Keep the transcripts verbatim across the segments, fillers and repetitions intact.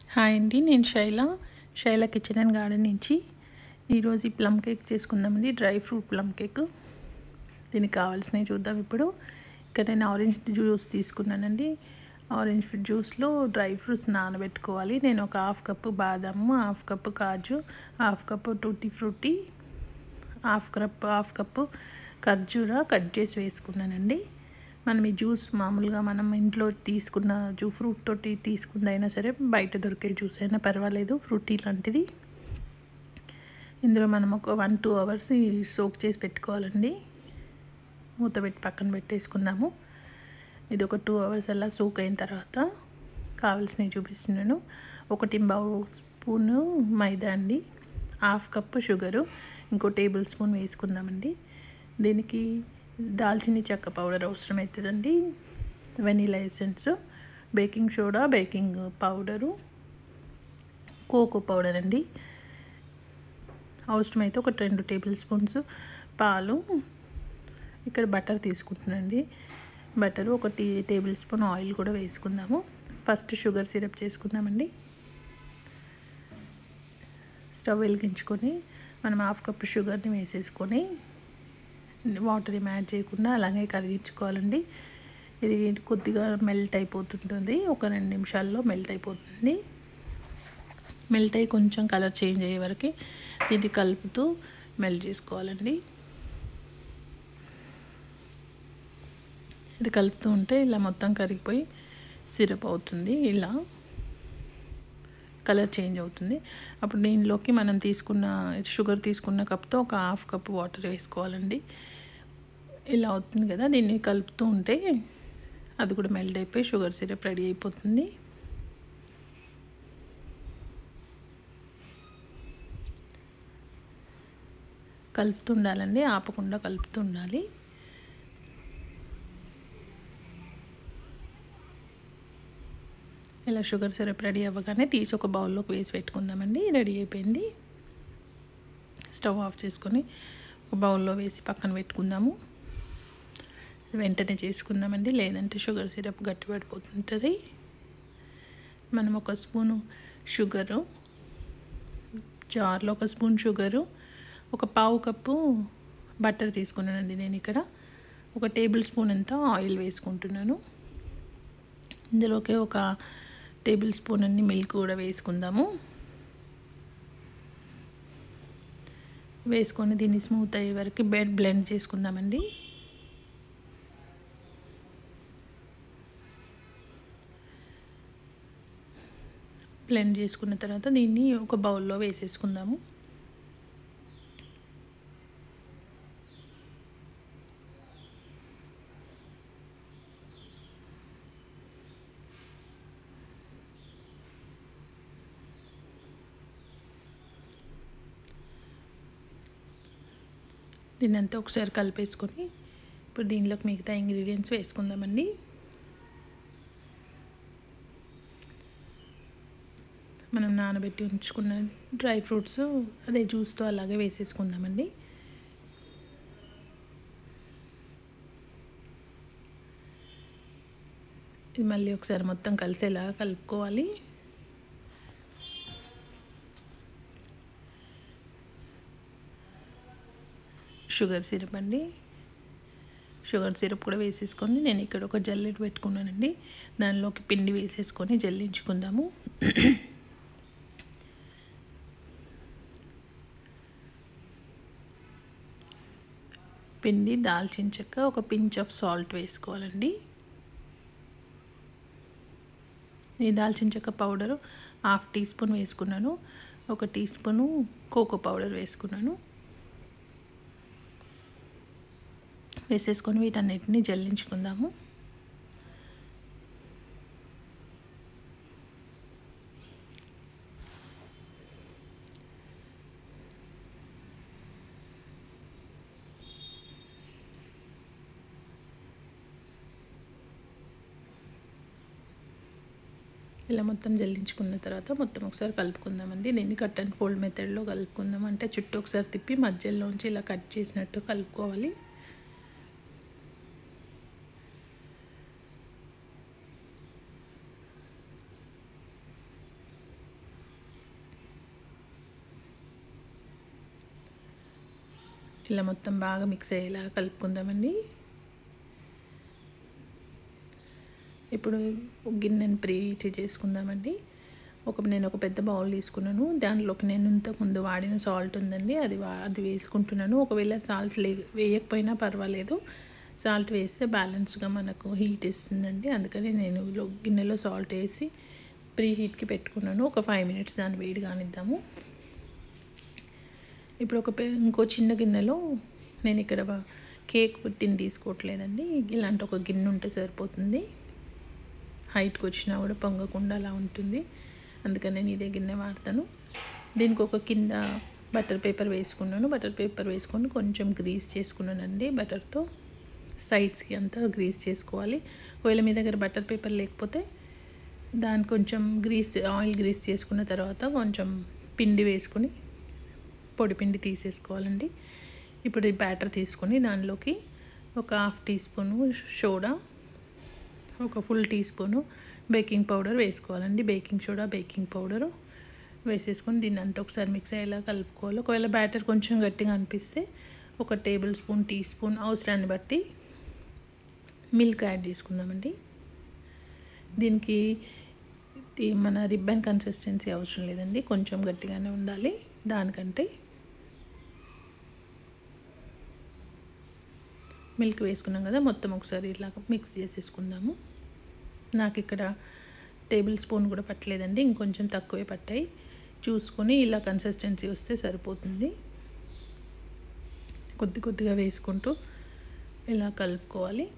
Hi అండి, నేను Shaila Shaila kitchen and garden నుంచి ఈరోజు ఈ ప్లమ్ కేక్ చేసుకుందామండి. Dry fruit plum cake. దీనికి కావాల్సినవి చూద్దాం ఇప్పుడు. ఇక్కడ నేను ఆరెంజ్ జ్యూస్ తీసుకున్నానండి. ఆరెంజ్ ఫ్రూట్ జ్యూస్లో డ్రై ఫ్రూట్స్ నానబెట్టుకోవాలి. నేను ఒక హాఫ్ కప్పు బాదాము, హాఫ్ కప్పు కాజు, half cup tutti frutti, half cup half cup ఖర్జూర కట్ చేసి వేసుకున్నానండి. మనం ఈ జ్యూస్ మామూలుగా మనం ఇంట్లో తీసుకున్న జ్యూ ఫ్రూట్ తోటి తీసుకుందైనా సరే, బయట దొరికే జ్యూస్ అయినా పర్వాలేదు, ఫ్రూటీ లాంటిది. ఇందులో మనం ఒక వన్ టూ అవర్స్ సోక్ చేసి పెట్టుకోవాలండి. మూత పెట్టి పక్కన పెట్టేసుకుందాము. ఇది ఒక టూ అవర్స్ అలా సోక్ అయిన తర్వాత కావాల్సినవి చూపిస్తున్నాను. ఒకటి పావు స్పూను మైదా అండి, హాఫ్ కప్పు షుగరు, ఇంకో టేబుల్ స్పూన్ వేసుకుందామండి. దీనికి దాల్చిన చెక్క పౌడర్ అవసరం అవుతుందండి, vanilla essence, baking soda, baking powder, cocoa powder అండి. అవసరమైతే ఒక రెండు టేబుల్ స్పూన్స్ పాలు. ఇక్కడ బటర్ తీసుకుంటున్నానండి. బటరు ఒక టీ టేబుల్ స్పూన్ ఆయిల్ కూడా వేసుకుందాము. ఫస్ట్ షుగర్ సిరప్ చేసుకుందామండి. స్టవ్ వెలిగించుకొని మనం హాఫ్ కప్ షుగర్ని వేసేసుకొని వాటర్ ఏం యాడ్ చేయకుండా అలాగే కరిగించుకోవాలండి. ఇది కొద్దిగా మెల్ట్ అయిపోతుంటుంది, ఒక రెండు నిమిషాల్లో మెల్ట్ అయిపోతుంది. మెల్ట్ అయ్యి కొంచెం కలర్ చేంజ్ అయ్యే వరకు దీన్ని కలుపుతూ మెల్ట్ చేసుకోవాలండి. ఇది కలుపుతూ ఉంటే ఇలా మొత్తం కరిగిపోయి సిరప్ అవుతుంది, ఇలా కలర్ చేంజ్ అవుతుంది. అప్పుడు దీనిలోకి మనం తీసుకున్న షుగర్ తీసుకున్న కప్తో ఒక హాఫ్ కప్ వాటర్ వేసుకోవాలండి. ఇలా అవుతుంది కదా, దీన్ని కలుపుతూ ఉంటే అది కూడా మెల్ట్ అయిపోయి షుగర్ సిరప్ రెడీ అయిపోతుంది. కలుపుతూ ఉండాలండి, ఆపకుండా కలుపుతూ ఉండాలి. ఇలా షుగర్ సిరప్ రెడీ అవ్వగానే తీసి ఒక బౌల్లోకి వేసి పెట్టుకుందామండి. రెడీ అయిపోయింది. స్టవ్ ఆఫ్ చేసుకొని ఒక బౌల్లో వేసి పక్కన పెట్టుకుందాము. వెంటనే చేసుకుందామండి, లేదంటే షుగర్ సిరప్ గట్టి పడిపోతుంటుంది. మనం ఒక స్పూను షుగరు, జార్లో ఒక స్పూన్ షుగరు, ఒక పావు కప్పు బటర్ తీసుకున్నానండి. నేను ఇక్కడ ఒక టేబుల్ స్పూన్ అంత ఆయిల్ వేసుకుంటున్నాను. ఇందులోకి ఒక టేబుల్ స్పూన్ అన్ని మిల్క్ కూడా వేసుకుందాము. వేసుకొని దీన్ని స్మూత్ అయ్యే వరకు బెడ్ బ్లెండ్ చేసుకుందామండి. బ్లెండ్ చేసుకున్న తర్వాత దీన్ని ఒక బౌల్లో వేసేసుకుందాము. దీన్ని అంతా ఒకసారి కలిపేసుకొని ఇప్పుడు దీనిలోకి మిగతా ఇంగ్రీడియంట్స్ వేసుకుందామండి. మనం నానబెట్టి ఉంచుకున్న డ్రై ఫ్రూట్స్ అదే జ్యూస్తో అలాగే వేసేసుకుందామండి. ఇది మళ్ళీ ఒకసారి మొత్తం కలిసేలా కలుపుకోవాలి. షుగర్ సిరప్ అండి, షుగర్ సిరప్ కూడా వేసేసుకొని నేను ఇక్కడ ఒక జల్లెడ పెట్టుకున్నానండి. దానిలోకి పిండి వేసేసుకొని జల్లించుకుందాము. పిండి, దాల్చిన చెక్క, ఒక పించ్ ఆఫ్ సాల్ట్ వేసుకోవాలండి. ఈ దాల్చిన చెక్క పౌడరు హాఫ్ టీ స్పూన్ వేసుకున్నాను. ఒక టీ స్పూను కోకో పౌడర్ వేసుకున్నాను. వేసేసుకొని వీటన్నిటిని జల్లించుకుందాము. ఇలా మొత్తం జల్లించుకున్న తర్వాత మొత్తం ఒకసారి కలుపుకుందామండి. దీన్ని కట్ అండ్ ఫోల్డ్ మెథడ్లో కలుపుకుందాం. అంటే చుట్టూ ఒకసారి తిప్పి మధ్యలోంచి ఇలా కట్ చేసినట్టు కలుపుకోవాలి. ఇలా మొత్తం బాగా మిక్స్ అయ్యేలా కలుపుకుందామండి. ఇప్పుడు గిన్నెని ప్రీ హీట్ చేసుకుందామండి. ఒక నేను ఒక పెద్ద బౌల్ తీసుకున్నాను. దానిలోకి నేను ఇంతకుముందు వాడిన సాల్ట్ ఉందండి, అది వా అది వేసుకుంటున్నాను. ఒకవేళ సాల్ట్ లే వేయకపోయినా పర్వాలేదు, సాల్ట్ వేస్తే బ్యాలెన్స్గా మనకు హీట్ ఇస్తుందండి. అందుకని నేను గిన్నెలో సాల్ట్ వేసి ప్రీ హీట్కి పెట్టుకున్నాను. ఒక ఫైవ్ మినిట్స్ దాన్ని వేడి కానిద్దాము. ఇప్పుడు ఒక ఇంకో చిన్న గిన్నెలో, నేను ఇక్కడ కేక్ టిన్ తీసుకోవట్లేదండి, ఇలాంటి ఒక గిన్నె ఉంటే సరిపోతుంది. హైట్కి వచ్చినా కూడా పొంగకుండా అలా ఉంటుంది, అందుకని నేను ఇదే గిన్నె వాడతాను. దీనికి ఒక కింద బటర్ పేపర్ వేసుకున్నాను. బటర్ పేపర్ వేసుకొని కొంచెం గ్రీస్ చేసుకున్నానండి బటర్తో. సైడ్స్కి అంతా గ్రీస్ చేసుకోవాలి. ఒకవేళ మీ దగ్గర బటర్ పేపర్ లేకపోతే దాన్ని కొంచెం గ్రీస్ ఆయిల్ గ్రీస్ చేసుకున్న తర్వాత కొంచెం పిండి వేసుకొని పొడి పిండి తీసేసుకోవాలండి. ఇప్పుడు ఈ బ్యాటర్ తీసుకొని దానిలోకి ఒక హాఫ్ టీ స్పూను సోడా, ఒక full teaspoon baking powder వేసుకోవాలండి. బేకింగ్ సోడా, బేకింగ్ పౌడరు వేసేసుకొని దీన్ని అంతా ఒకసారి మిక్స్ అయ్యేలా కలుపుకోవాలి. ఒకవేళ బ్యాటర్ కొంచెం గట్టిగా అనిపిస్తే ఒక టేబుల్ స్పూన్, టీ స్పూన్ అవసరాన్ని బట్టి మిల్క్ యాడ్ చేసుకుందామండి. దీనికి మన రిబ్బన్ కన్సిస్టెన్సీ అవసరం లేదండి, కొంచెం గట్టిగానే ఉండాలి. దానికంటే మిల్క్ వేసుకున్నాం కదా, మొత్తం ఒకసారి ఇలా మిక్స్ చేసేసుకుందాము. నాకు ఇక్కడ టేబుల్ స్పూన్ కూడా పట్టలేదండి, ఇంకొంచెం తక్కువే పట్టాయి. చూసుకొని ఇలా కన్సిస్టెన్సీ వస్తే సరిపోతుంది. కొద్ది కొద్దిగా వేసుకుంటూ ఇలా కలుపుకోవాలి.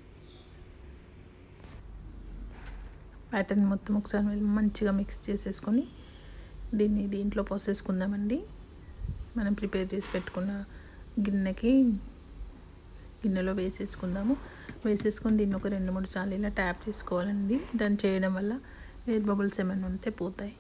బ్యాటర్ని మొత్తం ఒకసారి మంచిగా మిక్స్ చేసేసుకొని దీన్ని దీంట్లో పోసేసుకుందామండి. మనం ప్రిపేర్ చేసి పెట్టుకున్న గిన్నెకి గిన్నెలో వేసేసుకుందాము. వేసేసుకొని దీన్ని ఒక రెండు మూడు సార్లు ఇలా ట్యాప్ చేసుకోవాలండి. దాన్ని చేయడం వల్ల ఎయిర్ బబుల్స్ ఏమైనా ఉంటే పోతాయి.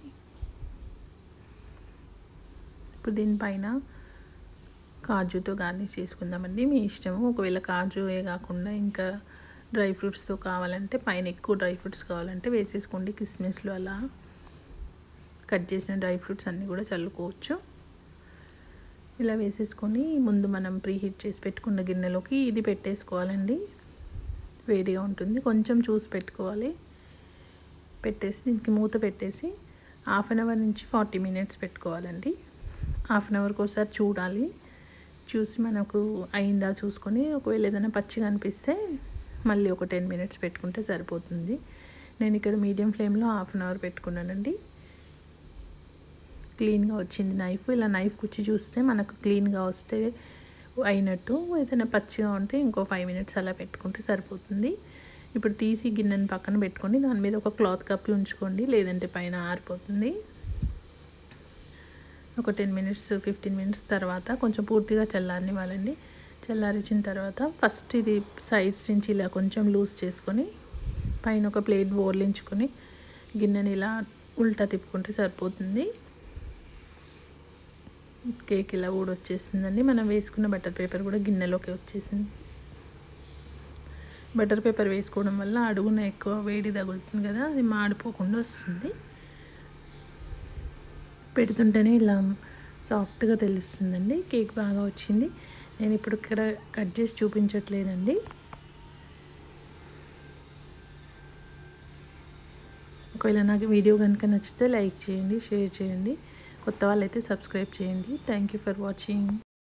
ఇప్పుడు దీనిపైన కాజుతో గార్నిష్ చేసుకుందామండి, మీ ఇష్టము. ఒకవేళ కాజుయే కాకుండా ఇంకా డ్రై ఫ్రూట్స్తో కావాలంటే, పైన ఎక్కువ డ్రై ఫ్రూట్స్ కావాలంటే వేసేసుకోండి. కిస్మిస్లు అలా కట్ చేసిన డ్రై ఫ్రూట్స్ అన్నీ కూడా చల్లుకోవచ్చు. ఇలా వేసేసుకొని ముందు మనం ప్రీ హీట్ చేసి పెట్టుకున్న గిన్నెలోకి ఇది పెట్టేసుకోవాలండి. వేడిగా ఉంటుంది, కొంచెం చూసి పెట్టుకోవాలి. పెట్టేసి దీనికి మూత పెట్టేసి హాఫ్ అన్ అవర్ నుంచి ఫార్టీ మినిట్స్ పెట్టుకోవాలండి. హాఫ్ అన్ అవర్కి ఒకసారి చూడాలి. చూసి మనకు అయిందా చూసుకొని, ఒకవేళ ఏదైనా పచ్చిగా అనిపిస్తే మళ్ళీ ఒక టెన్ మినిట్స్ పెట్టుకుంటే సరిపోతుంది. నేను ఇక్కడ మీడియం ఫ్లేమ్లో హాఫ్ అన్ అవర్ పెట్టుకున్నానండి. క్లీన్గా వచ్చింది నైఫ్. ఇలా నైఫ్ కుచ్చి చూస్తే మనకు క్లీన్గా వస్తే అయినట్టు. ఏదైనా పచ్చిగా ఉంటే ఇంకో ఫైవ్ మినిట్స్ అలా పెట్టుకుంటే సరిపోతుంది. ఇప్పుడు తీసి గిన్నెని పక్కన పెట్టుకొని దాని మీద ఒక క్లాత్ కప్పి ఉంచుకోండి, లేదంటే పైన ఆరిపోతుంది. ఒక టెన్ మినిట్స్ ఫిఫ్టీన్ మినిట్స్ తర్వాత కొంచెం పూర్తిగా చల్లారనివ్వాలండి. చల్లారించిన తర్వాత ఫస్ట్ ఇది సైడ్స్ నుంచి ఇలా కొంచెం లూజ్ చేసుకొని పైన ఒక ప్లేట్ బోర్లించుకొని గిన్నెని ఇలా ఉల్టా తిప్పుకుంటే సరిపోతుంది. కేక్ ఇలా కూడా వచ్చేసిందండి. మనం వేసుకున్న బటర్ పేపర్ కూడా గిన్నెలోకి వచ్చేసింది. బటర్ పేపర్ వేసుకోవడం వల్ల అడుగున ఎక్కువ వేడి తగులుతుంది కదా, అది మాడిపోకుండా వస్తుంది. పెడుతుంటేనే ఇలా సాఫ్ట్గా తెలుస్తుందండి. కేక్ బాగా వచ్చింది. నేను ఇప్పుడు ఇక్కడ కట్ చేసి చూపించట్లేదండి. ఒకవేళ నాకు వీడియో కనుక నచ్చితే లైక్ చేయండి, షేర్ చేయండి. కొత్త వాళ్ళైతే సబ్స్క్రైబ్ చేయండి. Thank you for watching.